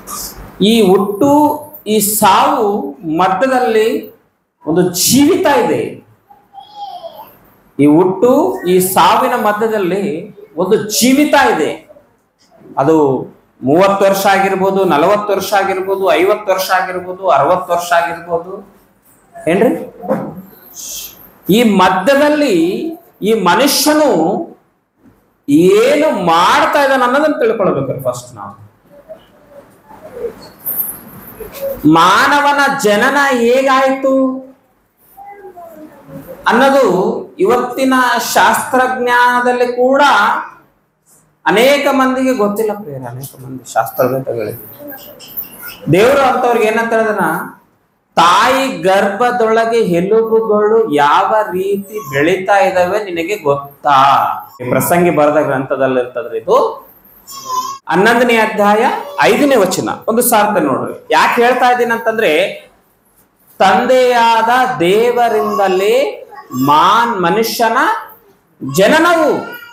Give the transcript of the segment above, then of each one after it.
ಈ ಹುಟ್ಟು ಈ ಸಾವು ಮಧ್ಯದಲ್ಲಿ ಒಂದು ಜೀವಿತ ಇದೆ. ಈ ಹುಟ್ಟು ಈ ಸಾವಿನ ಮಧ್ಯದಲ್ಲಿ ಒಂದು ಜೀವಿತ ಇದೆ. ಅದು 30 ವರ್ಷ ಆಗಿರ್ಬೋದು, 40 ವರ್ಷ ಆಗಿರ್ಬೋದು, 50 ವರ್ಷ ಆಗಿರ್ಬೋದು, 60 ವರ್ಷ ಆಗಿರ್ಬೋದು ಏನ್ರಿ. ಈ ಮಧ್ಯದಲ್ಲಿ ಈ ಮನುಷ್ಯನು ಏನು ಮಾಡ್ತಾ ಇದ್ದಾನೆ ಅನ್ನೋದನ್ನ ತಿಳ್ಕೊಳ್ಬೇಕು. ಫಸ್ಟ್ ನಾವು ಮಾನವನ ಜನನ ಹೇಗಾಯ್ತು ಅನ್ನೋದು ಇವತ್ತಿನ ಶಾಸ್ತ್ರಜ್ಞಾನದಲ್ಲಿ ಕೂಡ ಅನೇಕ ಮಂದಿಗೆ ಗೊತ್ತಿಲ್ಲ ಪ್ರಿಯರೇ. ಅನೇಕ ಮಂದಿ ಶಾಸ್ತ್ರವೇತ್ತಗಳಿಗೆ ದೇವರು ಅಂತವ್ರಿಗೆ ಏನಂತ ಹೇಳಿದನ, ತಾಯಿ ಗರ್ಭದೊಳಗೆ ಎಲುಬುಗಳು ಯಾವ ರೀತಿ ಬೆಳೀತಾ ಇದಾವೆ ನಿನಗೆ ಗೊತ್ತಾ? ಪ್ರಸಂಗಿ ಬರೆದ ಗ್ರಂಥದಲ್ಲಿ ಇರ್ತದ್ರಿ. ಇದು 11ನೇ ಅಧ್ಯಾಯ 5ನೇ ವಚನ. ಒಂದು ಸಾರ್ಥ ನೋಡ್ರಿ. ಯಾಕೆ ಹೇಳ್ತಾ ಇದ್ದೀನಿ ಅಂತಂದ್ರೆ, ತಂದೆಯಾದ ದೇವರಿಂದಲೇ ಮನುಷ್ಯನ ಜನನವು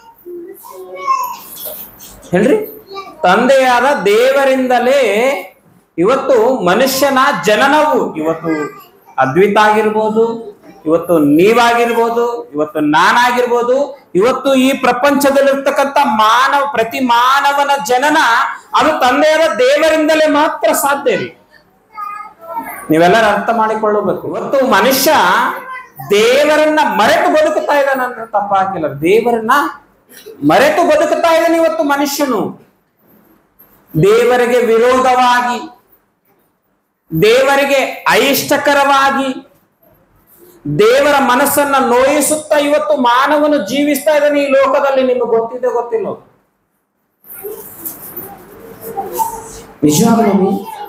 ಹೇಳ್ರಿ. ತಂದೆಯಾದ ದೇವರಿಂದಲೇ ಇವತ್ತು ಮನುಷ್ಯನ ಜನನವು. ಇವತ್ತು ಅದ್ವಿತ ಆಗಿರ್ಬೋದು, ಇವತ್ತು ನೀವಾಗಿರ್ಬೋದು, ಇವತ್ತು ನಾನಾಗಿರ್ಬೋದು, ಇವತ್ತು ಈ ಪ್ರಪಂಚದಲ್ಲಿರ್ತಕ್ಕಂಥ ಪ್ರತಿ ಮಾನವನ ಜನನ ಅದು ತಂದೆಯಾದ ದೇವರಿಂದಲೇ ಮಾತ್ರ ಸಾಧ್ಯ ರೀ. ನೀವೆಲ್ಲರೂ ಅರ್ಥ ಮಾಡಿಕೊಳ್ಳಬೇಕು. ಇವತ್ತು ಮನುಷ್ಯ ದೇವರನ್ನ ಮರೆತು ಬದುಕುತ್ತಾ ಇದ್ದಾನೆ ಅಂದ್ರೆ ತಪ್ಪಾಗಿಲ್ಲ. ದೇವರನ್ನ ಮರೆತು ಬದುಕುತ್ತಾ ಇದ್ದಾನೆ ಇವತ್ತು ಮನುಷ್ಯನು. ದೇವರಿಗೆ ವಿರೋಧವಾಗಿ, ದೇವರಿಗೆ ಅಯಿಷ್ಟಕರವಾಗಿ, ದೇವರ ಮನಸ್ಸನ್ನ ನೋಯಿಸುತ್ತಾ ಇವತ್ತು ಮಾನವನು ಜೀವಿಸ್ತಾ ಇದ್ದಾನೆ ಈ ಲೋಕದಲ್ಲಿ. ನಿಮಗೆ ಗೊತ್ತಿದೆ ಗೊತ್ತಿಲ್ಲ? ನಿಜವಾಗ್ಲೂ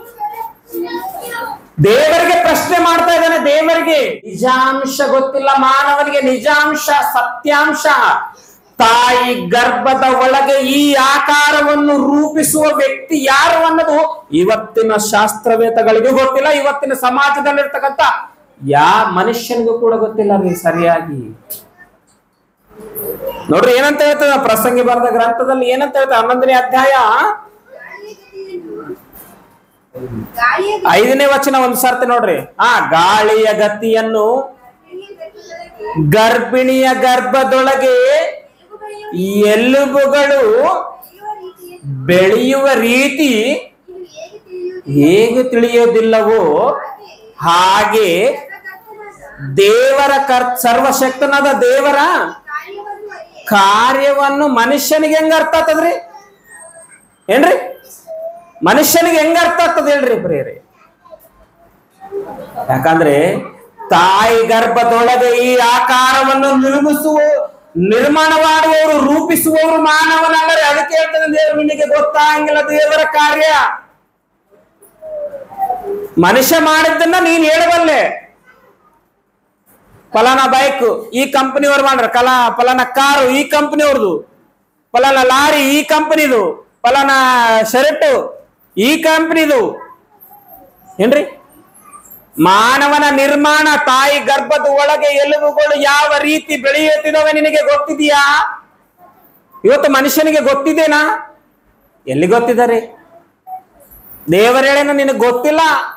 ದೇವರಿಗೆ ಪ್ರಶ್ನೆ ಮಾಡ್ತಾ ಇದ್ದಾನೆ. ದೇವರಿಗೆ ನಿಜಾಂಶ ಗೊತ್ತಿಲ್ಲ ಮಾನವನಿಗೆ. ನಿಜಾಂಶ, ಸತ್ಯಾಂಶ. ತಾಯಿ ಗರ್ಭದ ಒಳಗೆ ಈ ಆಕಾರವನ್ನು ರೂಪಿಸುವ ವ್ಯಕ್ತಿ ಯಾರು ಅನ್ನೋದು ಇವತ್ತಿನ ಶಾಸ್ತ್ರವೇತ್ತಗಳಿಗೂ ಗೊತ್ತಿಲ್ಲ. ಇವತ್ತಿನ ಸಮಾಜದಲ್ಲಿರ್ತಕ್ಕಂಥ ಮನುಷ್ಯನಿಗೂ ಕೂಡ ಗೊತ್ತಿಲ್ಲ ರೀ ಸರಿಯಾಗಿ. ನೋಡ್ರಿ ಏನಂತ ಹೇಳ್ತದ ಪ್ರಸಂಗಿ ಬರೆದ ಗ್ರಂಥದಲ್ಲಿ. ಏನಂತ ಹೇಳ್ತದೆ 11ನೇ ಅಧ್ಯಾಯ 5ನೇ ವಚನ. ಒಂದ್ ಸರ್ತಿ ನೋಡ್ರಿ. ಗಾಳಿಯ ಗತಿಯನ್ನು ಗರ್ಭಿಣಿಯ ಗರ್ಭದೊಳಗೆ ಎಲುಬುಗಳು ಬೆಳೆಯುವ ರೀತಿ ಹೇಗೆ ತಿಳಿಯೋದಿಲ್ಲವೋ ಹಾಗೆ ದೇವರ ಸರ್ವಶಕ್ತನಾದ ದೇವರ ಕಾರ್ಯವನ್ನು ಮನುಷ್ಯನಿಗೆ ಹೆಂಗ ಅರ್ಥ ಆಗ್ತದ್ರಿ? ಏನ್ರಿ ಮನುಷ್ಯನಿಗೆ ಹೆಂಗ ಅರ್ಥ ಆಗ್ತದ ಹೇಳ್ರಿ ಪ್ರಿಯರೇ? ಯಾಕಂದ್ರೆ ತಾಯಿ ಗರ್ಭದೊಳಗೆ ಈ ಆಕಾರವನ್ನು ನಿರ್ಮಾಣ ಮಾಡುವವರು, ರೂಪಿಸುವವರು ಮಾನವನಲ್ಲರೆ. ಅದಕ್ಕೆ ಹೇಳ್ತಾನೆ ದೇವರು ನಿನಗೆ ಗೊತ್ತಾಗಂಗಿಲ್ಲ ದೇವರ ಕಾರ್ಯ. ಮನುಷ್ಯ ಮಾಡಿದ್ದನ್ನ ನೀನ್ ಹೇಳಬಲ್ಲೆ. ಫಲಾನ ಬೈಕ್ ಈ ಕಂಪನಿಯವ್ರು ಮಾಡ್ರ, ಫಲಾನ ಕಾರು ಈ ಕಂಪನಿಯವ್ರದು, ಫಲಾನ ಲಾರಿ ಈ ಕಂಪನಿದು, ಫಲಾನ ಶರ್ಟ್ ಈ ಕಂಪನಿದು. ಏನ್ರಿ ಮಾನವನ ನಿರ್ಮಾಣ, ತಾಯಿ ಗರ್ಭದ ಒಳಗೆ ಎಲುಬುಗಳು ಯಾವ ರೀತಿ ಬೆಳೆಯುತ್ತಿದ್ದಾವೆ ನಿನಗೆ ಗೊತ್ತಿದೆಯಾ? ಇವತ್ತು ಮನುಷ್ಯನಿಗೆ ಗೊತ್ತಿದೆನಾ? ಎಲ್ಲಿ ಗೊತ್ತಿದ್ದಾರೆ? ದೇವರ ಹೇಳೇನ ನಿನಗೆ ಗೊತ್ತಿಲ್ಲ.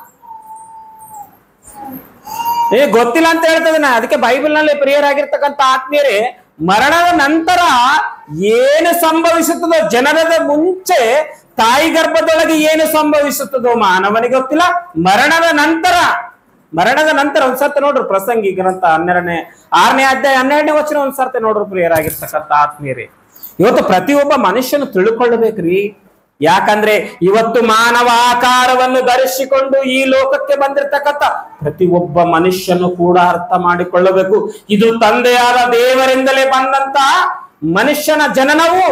ನಿನಗೆ ಗೊತ್ತಿಲ್ಲ ಅಂತ ಹೇಳ್ತದನ. ಅದಕ್ಕೆ ಬೈಬಲ್ನಲ್ಲಿ ಪ್ರಿಯರಾಗಿರ್ತಕ್ಕಂಥ ಆತ್ಮೀಯರೇ, ಮರಣದ ನಂತರ ಏನು ಸಂಭವಿಸುತ್ತದೋ, ಜನನದ ಮುಂಚೆ ತಾಯಿ ಗರ್ಭದೊಳಗೆ ಏನು ಸಂಭವಿಸುತ್ತದೋ ಮಾನವನಿಗೆ ಗೊತ್ತಿಲ್ಲ. ಮರಣದ ನಂತರ ಒಂದ್ಸರ್ತಿ ನೋಡ್ರಿ ಪ್ರಸಂಗಿ ಗ್ರಂಥ 6ನೇ ಅಧ್ಯಾಯ 12ನೇ ವಚನ. ಒಂದ್ಸರ್ತಿ ನೋಡ್ರಿ ಪ್ರಿಯರಾಗಿರ್ತಕ್ಕಂಥ ಆತ್ಮೀಯರೇ, ಇವತ್ತು ಪ್ರತಿಯೊಬ್ಬ ಮನುಷ್ಯನು ತಿಳ್ಕೊಳ್ಬೇಕ್ರಿ. ಯಾಕಂದ್ರೆ ಇವತ್ತು ಮಾನವ ಆಕಾರವನ್ನು ಧರಿಸಿಕೊಂಡು ಈ ಲೋಕಕ್ಕೆ ಬಂದಿರತಕ್ಕಂಥ ಪ್ರತಿಯೊಬ್ಬ ಮನುಷ್ಯನು ಕೂಡ ಅರ್ಥ ಮಾಡಿಕೊಳ್ಳಬೇಕು, ಇದು ತಂದೆಯಾದ ದೇವರಿಂದಲೇ ಬಂದಂತ ಮನುಷ್ಯನ ಜನನವು.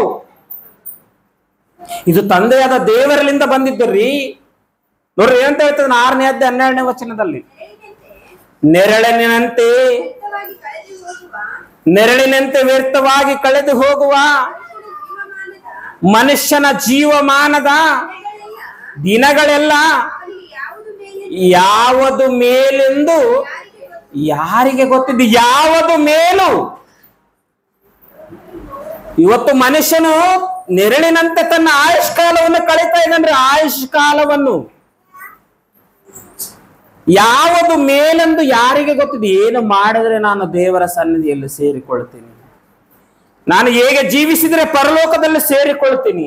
ಇದು ತಂದೆಯಾದ ದೇವರಲ್ಲಿಂದ ಬಂದಿದ್ದುರಿ. ನೋಡ್ರಿ ಏನಂತ ಹೇಳ್ತದೆ 6ನೇ ಅಧ್ಯಾಯ 12ನೇ ವಚನದಲ್ಲಿ, ನೆರಳಿನಂತೆ ವ್ಯರ್ಥವಾಗಿ ಕಳೆದು ಹೋಗುವ ಮನುಷ್ಯನ ಜೀವಮಾನದ ದಿನಗಳೆಲ್ಲ ಯಾವುದು ಮೇಲೆಂದು ಯಾರಿಗೆ ಗೊತ್ತಿದೆ? ಯಾವುದು ಮೇಲು? ಇವತ್ತು ಮನುಷ್ಯನು ನೆರಳಿನಂತೆ ತನ್ನ ಆಯುಷ್ಕಾಲವನ್ನು ಕಳೀತಾ ಇದ್ದಾನ್ರಿ. ಆಯುಷ್ಕಾಲವನ್ನು ಯಾವುದು ಮೇಲೆಂದು ಯಾರಿಗೆ ಗೊತ್ತಿದೆ? ಏನು ಮಾಡಿದ್ರೆ ನಾನು ದೇವರ ಸನ್ನಿಧಿಯಲ್ಲಿ ಸೇರಿಕೊಳ್ತೀನಿ, ನಾನು ಹೇಗೆ ಜೀವಿಸಿದ್ರೆ ಪರಲೋಕದಲ್ಲಿ ಸೇರಿಕೊಳ್ತೀನಿ.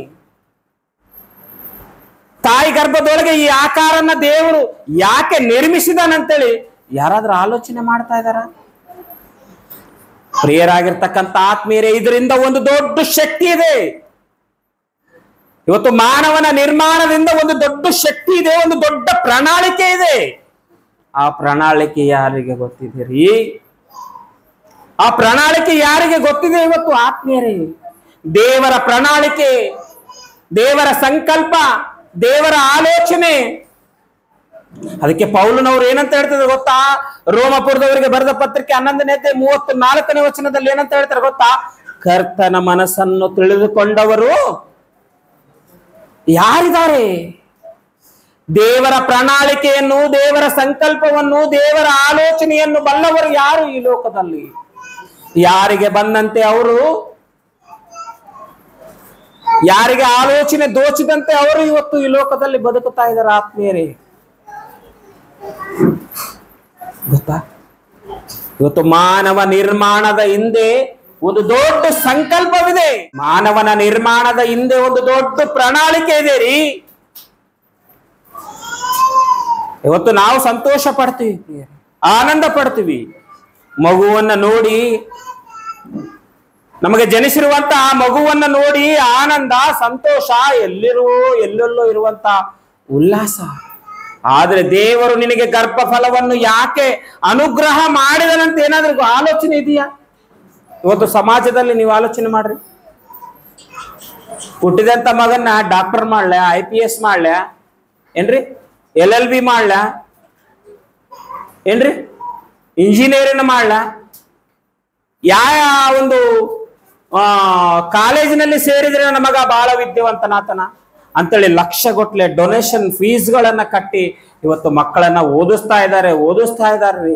ತಾಯಿ ಗರ್ಭದೊಳಗೆ ಈ ಆಕಾರನ ದೇವರು ಯಾಕೆ ನಿರ್ಮಿಸಿದಾನಂತೇಳಿ ಯಾರಾದ್ರೂ ಆಲೋಚನೆ ಮಾಡ್ತಾ ಇದ್ದಾರ? ಪ್ರಿಯರಾಗಿರ್ತಕ್ಕಂಥ ಆತ್ಮೀಯರೇ, ಇದರಿಂದ ಒಂದು ದೊಡ್ಡ ಶಕ್ತಿ ಇದೆ. ಇವತ್ತು ಮಾನವನ ನಿರ್ಮಾಣದಿಂದ ಒಂದು ದೊಡ್ಡ ಶಕ್ತಿ ಇದೆ, ಒಂದು ದೊಡ್ಡ ಪ್ರಣಾಳಿಕೆ ಇದೆ. ಆ ಪ್ರಣಾಳಿಕೆ ಯಾರಿಗೆ ಗೊತ್ತಿದೆ? ಆ ಪ್ರಣಾಳಿಕೆ ಯಾರಿಗೆ ಗೊತ್ತಿದೆ? ಇವತ್ತು ಆತ್ಮೀಯರೇ, ದೇವರ ಪ್ರಣಾಳಿಕೆ, ದೇವರ ಸಂಕಲ್ಪ, ದೇವರ ಆಲೋಚನೆ. ಅದಕ್ಕೆ ಪೌಲನವರು ಏನಂತ ಹೇಳ್ತಿದ್ರು ಗೊತ್ತಾ? ರೋಮಪುರದವರಿಗೆ ಬರೆದ ಪತ್ರಿಕೆ 11ನೇ ಅಧ್ಯಾಯ 34ನೇ ವಚನದಲ್ಲಿ ಏನಂತ ಹೇಳ್ತಾರೆ ಗೊತ್ತಾ? ಕರ್ತನ ಮನಸ್ಸನ್ನು ತಿಳಿದುಕೊಂಡವರು ಯಾರಿದ್ದಾರೆ? ದೇವರ ಪ್ರಣಾಳಿಕೆಯನ್ನು, ದೇವರ ಸಂಕಲ್ಪವನ್ನು, ದೇವರ ಆಲೋಚನೆಯನ್ನು ಬಲ್ಲವರು ಯಾರು ಈ ಲೋಕದಲ್ಲಿ? ಯಾರಿಗೆ ಬಂದಂತೆ ಅವರು, ಯಾರಿಗೆ ಆಲೋಚನೆ ದೋಚಿದಂತೆ ಅವರು ಇವತ್ತು ಈ ಲೋಕದಲ್ಲಿ ಬದುಕುತ್ತಾ ಇದ್ದಾರೆ. ಆತ್ಮೀಯರೇ, ಗೊತ್ತಾ? ಇವತ್ತು ಮಾನವ ನಿರ್ಮಾಣದ ಹಿಂದೆ ಒಂದು ದೊಡ್ಡ ಸಂಕಲ್ಪವಿದೆ. ಮಾನವನ ನಿರ್ಮಾಣದ ಹಿಂದೆ ಒಂದು ದೊಡ್ಡ ಪ್ರಣಾಳಿಕೆ ಇದೆ ರೀ. ಇವತ್ತು ನಾವು ಸಂತೋಷ ಪಡ್ತೀವಿ, ಆನಂದ ಪಡ್ತೀವಿ. ಮಗುವನ್ನ ನೋಡಿ, ನಮಗೆ ಜನಿಸಿರುವಂತ ಆ ಮಗುವನ್ನ ನೋಡಿ ಆನಂದ, ಸಂತೋಷ, ಎಲ್ಲೆಲ್ಲೋ ಇರುವಂತ ಉಲ್ಲಾಸ. ಆದ್ರೆ ದೇವರು ನಿನಗೆ ಗರ್ಭಫಲವನ್ನು ಯಾಕೆ ಅನುಗ್ರಹ ಮಾಡಿದನಂತ ಏನಾದ್ರೂ ಆಲೋಚನೆ ಇದೆಯಾ? ಇವತ್ತು ಸಮಾಜದಲ್ಲಿ ನೀವು ಆಲೋಚನೆ ಮಾಡ್ರಿ. ಹುಟ್ಟಿದಂತ ಮಗನ್ನ ಡಾಕ್ಟರ್ ಮಾಡ್ಲ, IPS ಮಾಡ್ಲ ಏನ್ರಿ, LLB ಮಾಡ್ಲ ಏನ್ರಿ, ಇಂಜಿನಿಯರಿಂಗ್ ಮಾಡ್ಲ, ಯಾವ ಒಂದು ಕಾಲೇಜಿನಲ್ಲಿ ಸೇರಿದ್ರೆ ನನ್ನ ಮಗ ಬಹಳ ವಿದ್ಯಾವಂತನಾತನ ಅಂತೇಳಿ ಲಕ್ಷಗಟ್ಟಲೆ ಡೊನೇಷನ್ ಫೀಸ್ಗಳನ್ನ ಕಟ್ಟಿ ಇವತ್ತು ಮಕ್ಕಳನ್ನ ಓದಿಸ್ತಾ ಇದ್ದಾರೆ.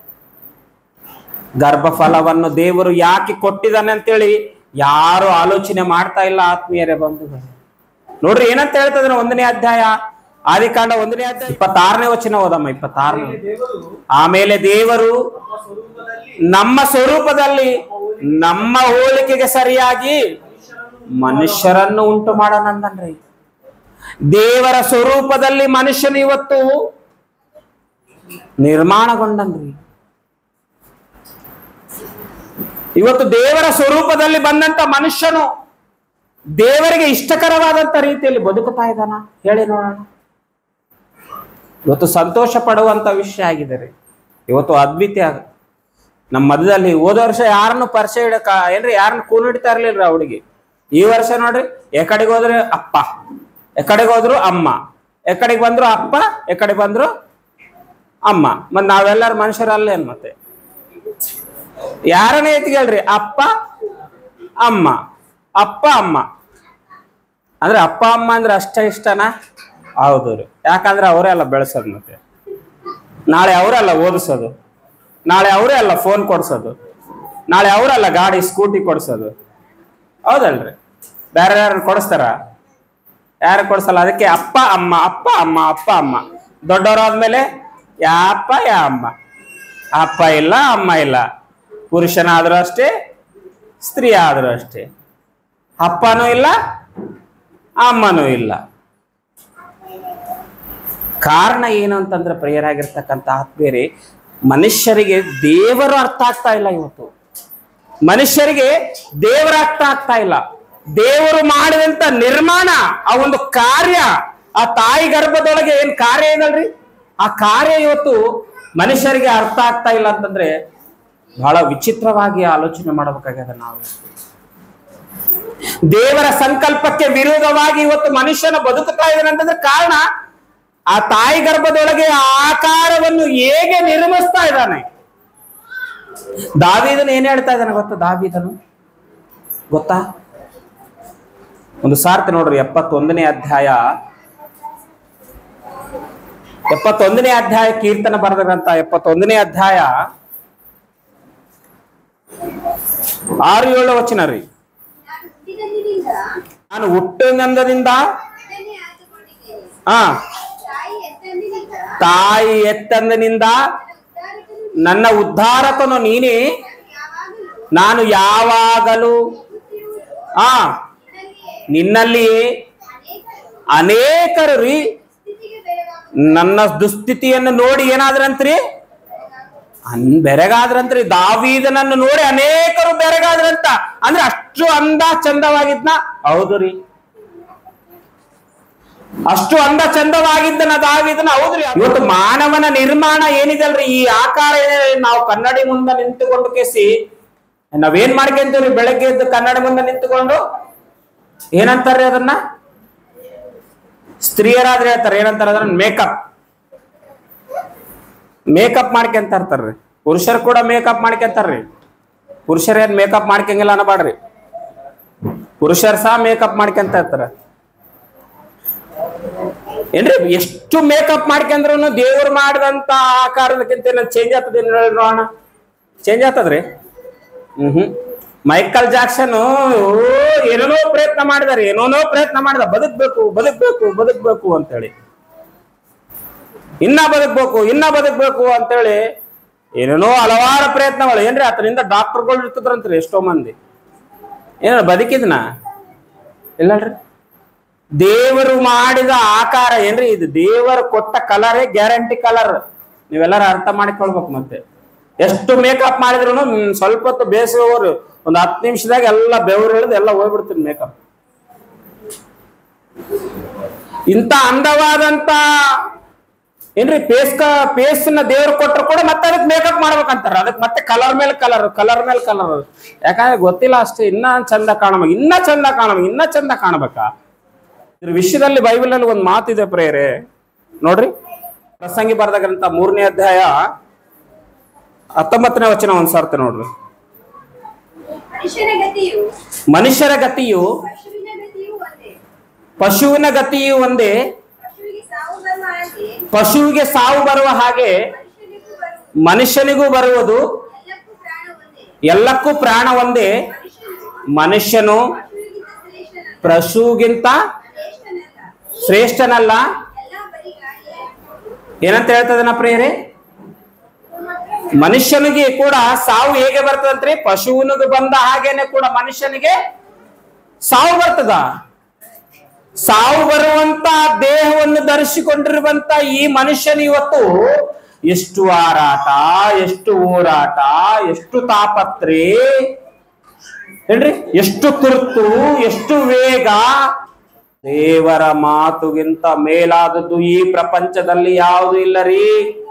ಗರ್ಭಫಲವನ್ನು ದೇವರು ಯಾಕೆ ಕೊಟ್ಟಿದ್ದಾನೆ ಅಂತೇಳಿ ಯಾರು ಆಲೋಚನೆ ಮಾಡ್ತಾ ಇಲ್ಲ. ಆತ್ಮೀಯರೇ, ಬಂಧುಗಳು ನೋಡ್ರಿ ಏನಂತ ಹೇಳ್ತದ್ರೆ 1ನೇ ಅಧ್ಯಾಯ ಆದಿಕಾಂಡ 1ನೇ ಅಧ್ಯಾಯ 26ನೇ ವಚನ ಓದಮ್ಮ. 26. ಆಮೇಲೆ ದೇವರು ನಮ್ಮ ಸ್ವರೂಪದಲ್ಲಿ ನಮ್ಮ ಹೋಲಿಕೆಗೆ ಸರಿಯಾಗಿ ಮನುಷ್ಯರನ್ನು ಉಂಟು ಮಾಡೋಣಂದನ್ರಿ. ದೇವರ ಸ್ವರೂಪದಲ್ಲಿ ಮನುಷ್ಯನು ಇವತ್ತು ನಿರ್ಮಾಣಗೊಂಡನ್ರಿ. ಇವತ್ತು ದೇವರ ಸ್ವರೂಪದಲ್ಲಿ ಬಂದಂತ ಮನುಷ್ಯನು ದೇವರಿಗೆ ಇಷ್ಟಕರವಾದಂತ ರೀತಿಯಲ್ಲಿ ಬದುಕುತ್ತಾ ಇದ್ದಾನ? ಹೇಳಿ ನೋಡೋಣ. ಇವತ್ತು ಸಂತೋಷ ಪಡುವಂತ ವಿಷಯ ಆಗಿದೆ ರೀ. ಇವತ್ತು ಅದ್ವಿತೀಯ ನಮ್ಮ ಮಧ್ಯದಲ್ಲಿ ಹೋದ ವರ್ಷ ಯಾರನ್ನು ಪರಿಚಯ ಇಡಕ ಏನ್ರಿ, ಯಾರನ್ನು ಕೂನ್ ಹಿಡಿತಾ ಇರ್ಲಿಲ್ರಿ ಆ ಹುಡುಗಿ. ಈ ವರ್ಷ ನೋಡ್ರಿ, ಎಕಡೆಗೆ ಹೋದ್ರೆ ಅಪ್ಪ, ಎಕಡೆಗೆ ಹೋದ್ರು ಅಮ್ಮ, ಎಕಡೆಗೆ ಬಂದ್ರು ಅಪ್ಪ, ಎಕಡೆ ಬಂದ್ರು ಅಮ್ಮ. ಮತ್ ನಾವೆಲ್ಲರೂ ಮನುಷ್ಯರಲ್ಲೇನ್? ಮತ್ತೆ ಯಾರನ್ನೇ ಎತ್ಕೇಳ್ರಿ, ಅಪ್ಪ ಅಮ್ಮ, ಅಪ್ಪ ಅಮ್ಮ ಅಂದ್ರೆ ಅಪ್ಪ ಅಮ್ಮ ಅಂದ್ರೆ ಅಷ್ಟ ಇಷ್ಟನಾ? ಹೌದು ರೀ. ಯಾಕಂದ್ರೆ ಅವರೇ ಅಲ್ಲ ಬೆಳೆಸೋದು, ಮತ್ತೆ ನಾಳೆ ಅವರೇ ಅಲ್ಲ ಓದಿಸೋದು, ನಾಳೆ ಅವರೇ ಅಲ್ಲ ಫೋನ್ ಕೊಡ್ಸೋದು, ನಾಳೆ ಅವರಲ್ಲ ಗಾಡಿ ಸ್ಕೂಟಿ ಕೊಡ್ಸೋದು. ಹೌದಲ್ರಿ? ಬೇರೆ ಯಾರನ್ನ ಕೊಡಿಸ್ತಾರ? ಯಾರು ಕೊಡ್ಸಲ್ಲ. ಅದಕ್ಕೆ ಅಪ್ಪ ಅಮ್ಮ, ಅಪ್ಪ ಅಮ್ಮ, ಅಪ್ಪ ಅಮ್ಮ. ದೊಡ್ಡವರಾದ್ಮೇಲೆ ಯಾ ಅಪ್ಪ ಯಾ ಅಮ್ಮ. ಅಪ್ಪ ಇಲ್ಲ, ಅಮ್ಮ ಇಲ್ಲ. ಪುರುಷನಾದ್ರೂ ಅಷ್ಟೇ, ಸ್ತ್ರೀ ಆದ್ರೂ ಅಷ್ಟೇ. ಅಪ್ಪನೂ ಇಲ್ಲ, ಅಮ್ಮನೂ ಇಲ್ಲ. ಕಾರಣ ಏನು ಅಂತಂದ್ರೆ, ಪ್ರಿಯರಾಗಿರ್ತಕ್ಕಂಥ ಆತ್ಮೀಯರೇ, ಮನುಷ್ಯರಿಗೆ ದೇವರು ಅರ್ಥ ಆಗ್ತಾ ಇಲ್ಲ. ಇವತ್ತು ಮನುಷ್ಯರಿಗೆ ದೇವರ ಅರ್ಥ ಆಗ್ತಾ ಇಲ್ಲ. ದೇವರು ಮಾಡಿದಂತ ನಿರ್ಮಾಣ, ಆ ಒಂದು ಕಾರ್ಯ, ಆ ತಾಯಿ ಗರ್ಭದೊಳಗೆ ಏನ್ ಕಾರ್ಯ ಇದಲ್ರಿ, ಆ ಕಾರ್ಯ ಇವತ್ತು ಮನುಷ್ಯರಿಗೆ ಅರ್ಥ ಆಗ್ತಾ ಇಲ್ಲ ಅಂತಂದ್ರೆ ಬಹಳ ವಿಚಿತ್ರವಾಗಿ ಆಲೋಚನೆ ಮಾಡಬೇಕಾಗ್ಯದ. ನಾವು ದೇವರ ಸಂಕಲ್ಪಕ್ಕೆ ವಿರೋಧವಾಗಿ ಇವತ್ತು ಮನುಷ್ಯನ ಬದುಕುತ್ತಾ ಇದ್ದಾನೆ ಅಂತಂದ್ರೆ ಕಾರಣ ಆ ತಾಯಿ ಗರ್ಭದೊಳಗೆ ಆಕಾರವನ್ನು ಹೇಗೆ ನಿರ್ಮಿಸ್ತಾ ಇದ್ದಾನೆ. ದಾವೀದನು ಏನ್ ಹೇಳ್ತಾ ಇದ್ದಾನೆ ಗೊತ್ತಾ? ದಾವೀದನು ಗೊತ್ತಾ, ಒಂದು ಸಾರ್ತಿ ನೋಡ್ರಿ, 71ನೇ ಅಧ್ಯಾಯ ಕೀರ್ತನ ಬರೆದಂತ 71ನೇ ಅಧ್ಯಾಯ 6-7 ವಚನ ರೀ. ನಾನು ಹುಟ್ಟಿನಿಂದ ಆ ತಾಯಿ ಎತ್ತಂದಿನಿಂದ ನನ್ನ ಉದ್ಧಾರಕನು ನೀನೇ. ನಾನು ಯಾವಾಗಲೂ ನಿನ್ನಲ್ಲಿಯೇ ಅನೇಕರು ರೀ ನನ್ನ ದುಸ್ಥಿತಿಯನ್ನು ನೋಡಿ ಏನಾದ್ರಂತ್ರಿ ಬೆರಗಾದ್ರಂತ್ರಿ. ದಾವೀದನನ್ನು ನೋಡಿ ಅನೇಕರು ಬೆರಗಾದ್ರಂತ. ಅಂದ್ರೆ ಅಷ್ಟು ಅಂದ ಚಂದವಾಗಿದ್ನ. ಹೌದು ರೀ, ಅಷ್ಟು ಅಂದ ಚಂದವಾಗಿದ್ದನ ದಾವೀದನ. ಹೌದ್ರಿ. ಇವತ್ತು ಮಾನವನ ನಿರ್ಮಾಣ ಏನಿದಲ್ರಿ, ಈ ಆಕಾರ ನಾವು ಕನ್ನಡಿ ಮುಂದೆ ನಿಂತುಕೊಂಡು ಕೇಸಿ ನಾವೇನ್ ಮಾಡ್ಕೊಂತೀವ್ರಿ? ಬೆಳಗ್ಗೆ ಎದ್ದು ಕನ್ನಡಿ ಮುಂದೆ ನಿಂತುಕೊಂಡು ಏನಂತಾರ್ರಿ ಅದನ್ನ? ಸ್ತ್ರೀಯರಾದ್ರೆ ಹೇಳ್ತಾರೆ ಏನಂತಾರ ಅದನ್ನ? ಮೇಕಪ್ ಮಾಡ್ಕೊಂತ ಇರ್ತಾರ್ರಿ. ಪುರುಷರು ಕೂಡ ಮೇಕಪ್ ಮಾಡ್ಕೊಂತಾರ್ರಿ. ಪುರುಷರೇನ್ ಮೇಕಪ್ ಮಾಡ್ಕೊಂಗಿಲ್ಲ ಅನ್ನಬಾಡ್ರಿ, ಪುರುಷರು ಸಹ ಮೇಕಪ್ ಮಾಡ್ಕೊಂತ ಇರ್ತಾರ ಏನ್ರಿ. ಎಷ್ಟು ಮೇಕಪ್ ಮಾಡ್ಕೊಂಡ್ರು ದೇವ್ರು ಮಾಡಿದಂತ ಆಕಾರದಕ್ಕಿಂತ ಚೇಂಜ್ ಆಗ್ತದೆ ನೋಡೋಣ. ಚೇಂಜ್ ಆಗ್ತದ್ರಿ. ಮೈಕಲ್ ಜಾಕ್ಸನ್ ಏನೇನೋ ಪ್ರಯತ್ನ ಮಾಡಿದ, ಬದುಕ್ಬೇಕು ಅಂತೇಳಿ, ಇನ್ನ ಬದುಕ್ಬೇಕು ಅಂತೇಳಿ ಏನೇನೋ ಹಲವಾರು ಪ್ರಯತ್ನಗಳು ಏನ್ರಿ. ಆತನಿಂದ ಡಾಕ್ಟರ್ಗಳು ಇರ್ತದ್ರಂತ್ರಿ ಎಷ್ಟೋ ಮಂದಿ. ಏನ ಬದುಕಿದ್ನ ಇಲ್ಲಲ್ರಿ. ದೇವರು ಮಾಡಿದ ಆಕಾರ ಏನ್ರಿ ಇದು? ದೇವರು ಕೊಟ್ಟ ಕಲರೇ ಗ್ಯಾರಂಟಿ ಕಲರ್. ನೀವೆಲ್ಲರೂ ಅರ್ಥ ಮಾಡಿಕೊಳ್ಬೇಕು. ಮತ್ತೆ ಎಷ್ಟು ಮೇಕಪ್ ಮಾಡಿದ್ರು ಸ್ವಲ್ಪ ಹೊತ್ತು ಬೇಸಿಗೆವರು ಒಂದು 10 ನಿಮಿಷದಾಗ ಎಲ್ಲ ಬೆವರು ಹಿಡಿದು ಎಲ್ಲ ಹೋಗ್ಬಿಡ್ತೀನಿ ಮೇಕಪ್. ಇಂತ ಅಂದವಾದಂತ ಏನ್ರಿ ಪೇಸ್ನ ದೇವ್ರು ಕೊಟ್ಟರು ಕೂಡ ಮತ್ತೆ ಅದಕ್ಕೆ ಮೇಕಪ್ ಮಾಡ್ಬೇಕಂತಾರ. ಅದಕ್ಕೆ ಮತ್ತೆ ಕಲರ್ ಮೇಲೆ ಕಲರ್. ಯಾಕಂದ್ರೆ ಗೊತ್ತಿಲ್ಲ ಅಷ್ಟೇ. ಇನ್ನ ಚಂದ ಕಾಣಬೇಕಾ? ಇದ್ರ ವಿಷಯದಲ್ಲಿ ಬೈಬಲ್ ನಲ್ಲಿ ಒಂದು ಮಾತಿದೆ ಪ್ರೇರೆ ನೋಡ್ರಿ. ಪ್ರಸಂಗಿ ಬರೆದ ಗ್ರಂಥ 3ನೇ ಅಧ್ಯಾಯ 19ನೇ ವಚನ ಒಂದ್ಸರ್ತಿ ನೋಡ್ರಿ. ಮನುಷ್ಯರ ಗತಿಯು ಪಶುವಿನ ಗತಿಯು ಒಂದೇ. ಪಶುವಿಗೆ ಸಾವು ಬರುವ ಹಾಗೆ ಮನುಷ್ಯನಿಗೂ ಬರುವುದು. ಎಲ್ಲಕ್ಕೂ ಪ್ರಾಣ ಒಂದೇ. ಮನುಷ್ಯನು ಪಶುಗಿಂತ ಶ್ರೇಷ್ಠನಲ್ಲ. ಏನಂತ ಹೇಳ್ತದನ ಪ್ರಿಯರೇ? ಮನುಷ್ಯನಿಗೆ ಕೂಡ ಸಾವು ಹೇಗೆ ಬರ್ತದಂತ್ರಿ? ಪಶುವಿನಿಗೆ ಬಂದ ಹಾಗೇನೆ ಕೂಡ ಮನುಷ್ಯನಿಗೆ ಸಾವು ಬರ್ತದ. ಸಾವು ಬರುವಂತ ದೇಹವನ್ನು ಧರಿಸಿಕೊಂಡಿರುವಂತ ಈ ಮನುಷ್ಯನ ಇವತ್ತು ಎಷ್ಟು ಹಾರಾಟ, ಎಷ್ಟು ಹೋರಾಟ, ಎಷ್ಟು ತಾಪತ್ರೆ ಹೇಳ್ರಿ, ಎಷ್ಟು ತುರ್ತು, ಎಷ್ಟು ವೇಗ. ದೇವರ ಮಾತುಗಿಂತ ಮೇಲಾದದ್ದು ಈ ಪ್ರಪಂಚದಲ್ಲಿ ಯಾವುದು ಇಲ್ಲ ರೀ.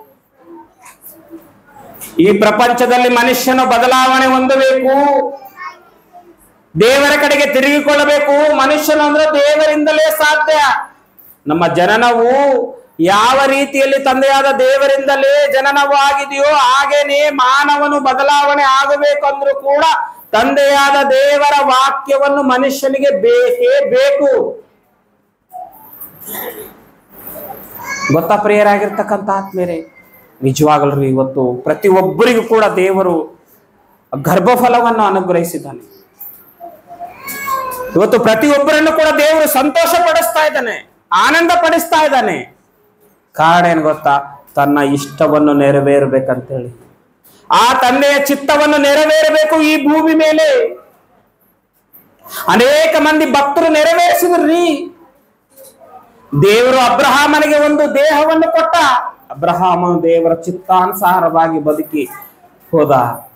ಈ ಪ್ರಪಂಚದಲ್ಲಿ ಮನುಷ್ಯನ ಬದಲಾವಣೆ ಹೊಂದಬೇಕು, ದೇವರ ಕಡೆಗೆ ತಿರುಗಿಕೊಳ್ಳಬೇಕು. ಮನುಷ್ಯನು ಅಂದ್ರೆ ದೇವರಿಂದಲೇ ಸಾಧ್ಯ. ನಮ್ಮ ಜನನವು ಯಾವ ರೀತಿಯಲ್ಲಿ ತಂದೆಯಾದ ದೇವರಿಂದಲೇ ಜನನವು ಆಗಿದೆಯೋ ಹಾಗೇನೆ ಮಾನವನು ಬದಲಾವಣೆ ಆಗಬೇಕಂದ್ರೂ ಕೂಡ ತಂದೆಯಾದ ದೇವರ ವಾಕ್ಯವನ್ನು ಮನುಷ್ಯನಿಗೆ ಬೇಕೇ ಬೇಕು. ಗೊತ್ತಾ ಪ್ರಿಯರಾಗಿರ್ತಕ್ಕಂಥ ಆತ್ಮೀಯರೇ, ನಿಜವಾಗಲ್ರಿ ಇವತ್ತು ಪ್ರತಿಯೊಬ್ಬರಿಗೂ ಕೂಡ ದೇವರು ಗರ್ಭಫಲವನ್ನು ಅನುಗ್ರಹಿಸಿದ್ದಾನೆ. ಇವತ್ತು ಪ್ರತಿಯೊಬ್ಬರನ್ನು ಕೂಡ ದೇವರು ಸಂತೋಷ ಪಡಿಸ್ತಾ ಇದ್ದಾನೆ, ಆನಂದ ಪಡಿಸ್ತಾ ಇದ್ದಾನೆ. ಕಾರಣ ಏನ್ ಗೊತ್ತಾ? ತನ್ನ ಇಷ್ಟವನ್ನು ನೆರವೇರಬೇಕಂತೇಳಿ, ಆ ತಂದೆಯ ಚಿತ್ತವನ್ನು ನೆರವೇರಬೇಕು ಈ ಭೂಮಿ ಮೇಲೆ. ಅನೇಕ ಮಂದಿ ಭಕ್ತರು ನೆರವೇರಿಸಿದ್ರಿ. ದೇವರು ಅಬ್ರಹಾಮನಿಗೆ ಒಂದು ದೇಹವನ್ನು ಕೊಟ್ಟ. ಅಬ್ರಹಾಮನು ದೇವರ ಚಿತ್ತಾನುಸಾರವಾಗಿ ಬದುಕಿ ಹೋದ.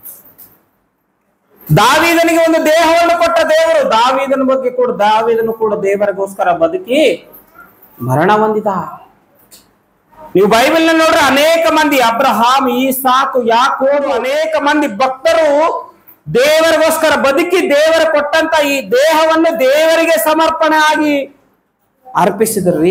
ದಾವೀದನಿಗೆ ಒಂದು ದೇಹವನ್ನು ಕೊಟ್ಟ ದೇವರು. ದಾವೀದನು ಕೂಡ ದೇವರಿಗೋಸ್ಕರ ಬದುಕಿ ಮರಣ ಹೊಂದಿದ. ನೀವು ಬೈಬಲ್ ನಲ್ಲಿ ನೋಡ್ರೆ ಅನೇಕ ಮಂದಿ ಅಬ್ರಹಾಮ್, ಈಸಾಕು, ಯಾಕೋಬು ಅನೇಕ ಮಂದಿ ಭಕ್ತರು ದೇವರಿಗೋಸ್ಕರ ಬದುಕಿ ದೇವರ ಕೊಟ್ಟಂತ ಈ ದೇಹವನ್ನು ದೇವರಿಗೆ ಸಮರ್ಪಣೆ ಆಗಿ ಅರ್ಪಿಸಿದ್ರಿ.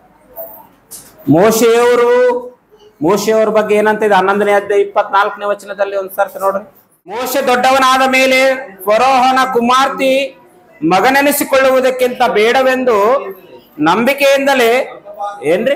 ಮೋಶೆಯವರ ಬಗ್ಗೆ ಏನಂತ ಇದೆ? 11ನೇ ಅಧ್ಯಾಯ 24ನೇ ವಚನದಲ್ಲಿ ಒಂದ್ಸರ್ತಿ ನೋಡ್ರಿ. ಮೋಶೆ ದೊಡ್ಡವನಾದ ಮೇಲೆ ಫರೋಹನ ಕುಮಾರ್ತಿ ಮಗನೆನಿಸಿಕೊಳ್ಳುವುದಕ್ಕಿಂತ ಬೇಡವೆಂದು ನಂಬಿಕೆಯಿಂದಲೇ ಏನ್ರಿ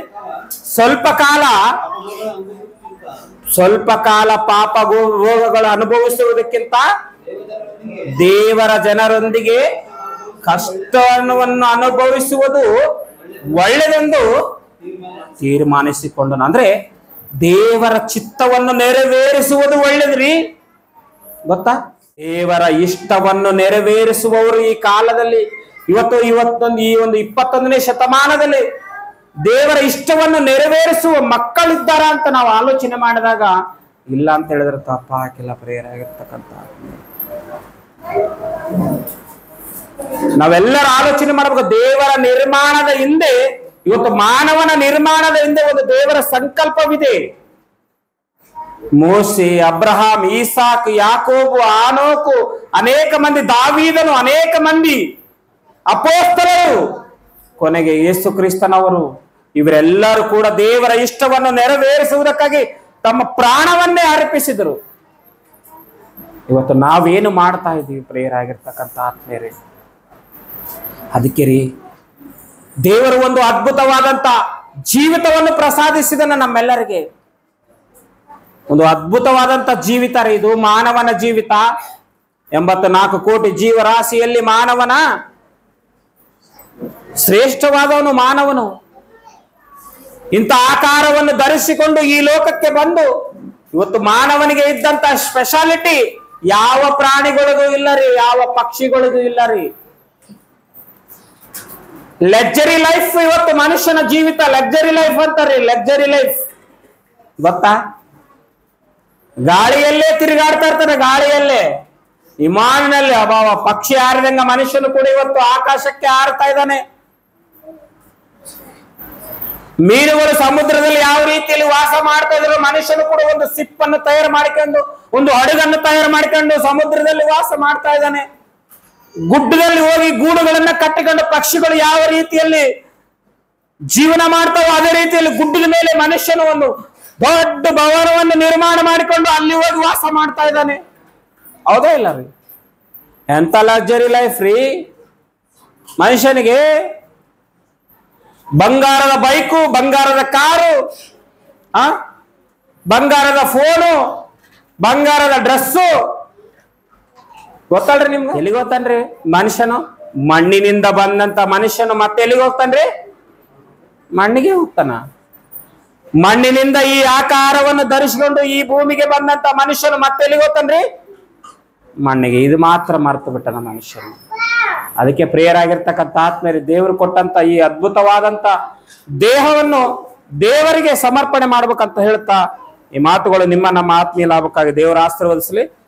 ಸ್ವಲ್ಪ ಕಾಲ ಪಾಪ ಭೋಗಗಳು ಅನುಭವಿಸುವುದಕ್ಕಿಂತ ದೇವರ ಜನರೊಂದಿಗೆ ಕಷ್ಟವನ್ನು ಅನುಭವಿಸುವುದು ಒಳ್ಳೆಯದೆಂದು ತೀರ್ಮಾನಿಸಿಕೊಂಡನು. ಅಂದ್ರೆ ದೇವರ ಚಿತ್ತವನ್ನು ನೆರವೇರಿಸುವುದು ಒಳ್ಳೇದ್ರಿ. ಗೊತ್ತಾ? ದೇವರ ಇಷ್ಟವನ್ನು ನೆರವೇರಿಸುವವರು ಈ ಕಾಲದಲ್ಲಿ ಈ ಒಂದು 21ನೇ ಶತಮಾನದಲ್ಲಿ ದೇವರ ಇಷ್ಟವನ್ನು ನೆರವೇರಿಸುವ ಮಕ್ಕಳಿದ್ದಾರ ಅಂತ ನಾವು ಆಲೋಚನೆ ಮಾಡಿದಾಗ ಇಲ್ಲ ಅಂತ ಹೇಳಿದ್ರೆ ತಪ್ಪ ಹಾಕಿಲ್ಲ. ಪ್ರೇರಾಗಿರ್ತಕ್ಕಂಥ ನಾವೆಲ್ಲರೂ ಆಲೋಚನೆ ಮಾಡಬೇಕು. ದೇವರ ನಿರ್ಮಾಣದ ಹಿಂದೆ, ಇವತ್ತು ಮಾನವನ ನಿರ್ಮಾಣದ ಹಿಂದೆ ಒಂದು ದೇವರ ಸಂಕಲ್ಪವಿದೆ. ಮೋಸೆ, ಅಬ್ರಹಾಂ, ಈಸಾಕ್, ಯಾಕೋಬು, ಆನೋಕು, ಅನೇಕ ಮಂದಿ, ದಾವೀದನು, ಅನೇಕ ಮಂದಿ ಅಪೊಸ್ತಲರು, ಕೊನೆಗೆ ಯೇಸು ಕ್ರಿಸ್ತನವರು, ಇವರೆಲ್ಲರೂ ಕೂಡ ದೇವರ ಇಷ್ಟವನ್ನು ನೆರವೇರಿಸುವುದಕ್ಕಾಗಿ ತಮ್ಮ ಪ್ರಾಣವನ್ನೇ ಅರ್ಪಿಸಿದರು. ಇವತ್ತು ನಾವೇನು ಮಾಡ್ತಾ ಇದ್ದೀವಿ ಪ್ರೇರಾಗಿರ್ತಕ್ಕಂಥ ಆತ್ಮೀಯರೇ? ಅದಕ್ಕೆ ರೀ ದೇವರು ಒಂದು ಅದ್ಭುತವಾದಂತ ಜೀವಿತವನ್ನು ಪ್ರಸಾದಿಸಿದನು ನಮ್ಮೆಲ್ಲರಿಗೆ. ಒಂದು ಅದ್ಭುತವಾದಂತ ಜೀವಿತ ರೀ ಇದು, ಮಾನವನ ಜೀವಿತ. 84 ಕೋಟಿ ಜೀವರಾಶಿಯಲ್ಲಿ ಮಾನವನ ಶ್ರೇಷ್ಠವಾದವನು ಮಾನವನು. ಇಂಥ ಆಕಾರವನ್ನು ಧರಿಸಿಕೊಂಡು ಈ ಲೋಕಕ್ಕೆ ಬಂದು ಇವತ್ತು ಮಾನವನಿಗೆ ಇದ್ದಂತ ಸ್ಪೆಷಾಲಿಟಿ ಯಾವ ಪ್ರಾಣಿಗಳಿಗೂ ಇಲ್ಲ ರೀ, ಯಾವ ಪಕ್ಷಿಗಳಿಗೂ ಇಲ್ಲ ರೀ. ಲಕ್ಸರಿ ಲೈಫ್ ಇವತ್ತು ಮನುಷ್ಯನ ಜೀವಿತ ಲಕ್ಸರಿ ಲೈಫ್ ಅಂತಾರೀ. ಲಕ್ಸರಿ ಲೈಫ್ ಗೊತ್ತಾ? ಗಾಳಿಯಲ್ಲೇ ತಿರುಗಾಡ್ತಾ ಇರ್ತಾನೆ, ಗಾಳಿಯಲ್ಲೇ, ವಿಮಾನಿನಲ್ಲಿ. ಅಭಾವ ಪಕ್ಷಿ ಹಾರಿದಂಗ ಮನುಷ್ಯನು ಕೂಡ ಇವತ್ತು ಆಕಾಶಕ್ಕೆ ಹಾರ್ತಾ ಇದ್ದಾನೆ. ಮೀನುಗಳು ಸಮುದ್ರದಲ್ಲಿ ಯಾವ ರೀತಿಯಲ್ಲಿ ವಾಸ ಮಾಡ್ತಾ ಇದ್ರು, ಮನುಷ್ಯನು ಕೂಡ ಒಂದು ಸಿಪ್ಪನ್ನು ತಯಾರು ಮಾಡಿಕೊಂಡು, ಒಂದು ಹಡಗನ್ನು ತಯಾರು ಮಾಡಿಕೊಂಡು ಸಮುದ್ರದಲ್ಲಿ ವಾಸ ಮಾಡ್ತಾ ಇದ್ದಾನೆ. ಗುಡ್ಡದಲ್ಲಿ ಹೋಗಿ ಗೂಡುಗಳನ್ನ ಕಟ್ಟಿಕೊಂಡು ಪಕ್ಷಿಗಳು ಯಾವ ರೀತಿಯಲ್ಲಿ ಜೀವನ ಮಾಡ್ತಾವೋ ಅದೇ ರೀತಿಯಲ್ಲಿ ಗುಡ್ಡದ ಮೇಲೆ ಮನುಷ್ಯನು ಒಂದು ದೊಡ್ಡ ಭವನವನ್ನು ನಿರ್ಮಾಣ ಮಾಡಿಕೊಂಡು ಅಲ್ಲಿ ಹೋಗಿ ವಾಸ ಮಾಡ್ತಾ ಇದ್ದಾನೆ. ಹೌದಾ ಇಲ್ಲ ರೀ? ಎಂತ ಲಕ್ಸರಿ ಲೈಫ್ ರೀ ಮನುಷ್ಯನಿಗೆ. ಬಂಗಾರದ ಬೈಕು, ಬಂಗಾರದ ಕಾರು, ಬಂಗಾರದ ಫೋನು, ಬಂಗಾರದ ಡ್ರೆಸ್ಸು. ಗೊತ್ತಲ್ರಿ ನಿಮ್ಗೆ? ಎಲ್ಲಿಗೆ ಹೋಗ್ತಾನ್ರಿ ಮನುಷ್ಯನು? ಮಣ್ಣಿನಿಂದ ಬಂದಂತ ಮನುಷ್ಯನು ಮತ್ತೆ ಎಲ್ಲಿಗೆ ಹೋಗ್ತಾನ್ರಿ? ಮಣ್ಣಿಗೆ ಹೋಗ್ತಾನ. ಮಣ್ಣಿನಿಂದ ಈ ಆಕಾರವನ್ನು ಧರಿಸಿಕೊಂಡು ಈ ಭೂಮಿಗೆ ಬಂದಂತ ಮನುಷ್ಯನು ಮತ್ತೆ ಎಲ್ಲಿಗೆ ಹೋಗ್ತಾನ್ರಿ? ಮಣ್ಣಿಗೆ. ಇದು ಮಾತ್ರ ಮರೆತು ಬಿಟ್ಟನ ಮನುಷ್ಯನು. ಅದಕ್ಕೆ ಪ್ರಿಯರಾಗಿರ್ತಕ್ಕಂಥ ಆತ್ಮೀಯರೇ, ದೇವರು ಕೊಟ್ಟಂತ ಈ ಅದ್ಭುತವಾದಂತ ದೇಹವನ್ನು ದೇವರಿಗೆ ಸಮರ್ಪಣೆ ಮಾಡ್ಬೇಕಂತ ಹೇಳ್ತಾ ಈ ಮಾತುಗಳು ನಿಮ್ಮ ನಮ್ಮ ಆತ್ಮೀಯ ಲಾಭಕ್ಕಾಗಿ ದೇವರ ಆಶೀರ್ವದಿಸಲಿ.